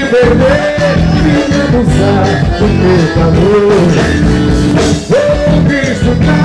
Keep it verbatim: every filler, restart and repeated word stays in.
perder e me abusar do meu calor. Vou me estudar